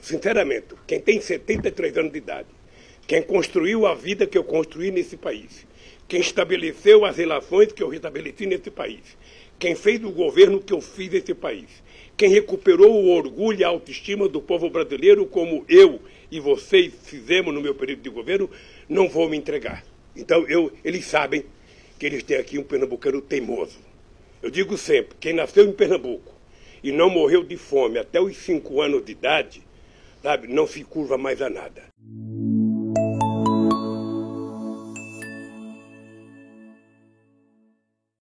sinceramente, quem tem 73 anos de idade, quem construiu a vida que eu construí nesse país, quem estabeleceu as relações que eu estabeleci nesse país, quem fez o governo que eu fiz nesse país, quem recuperou o orgulho e a autoestima do povo brasileiro, como eu e vocês fizemos no meu período de governo, não vou me entregar. Então, eles sabem que eles têm aqui um pernambucano teimoso. Eu digo sempre, quem nasceu em Pernambuco e não morreu de fome até os 5 anos de idade, sabe, não se curva mais a nada.